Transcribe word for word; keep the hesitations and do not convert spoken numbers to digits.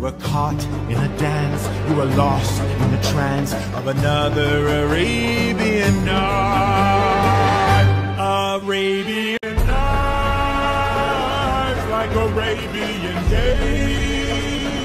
You were caught in a dance, you were lost in the trance of another Arabian night. Arabian nights, like Arabian days.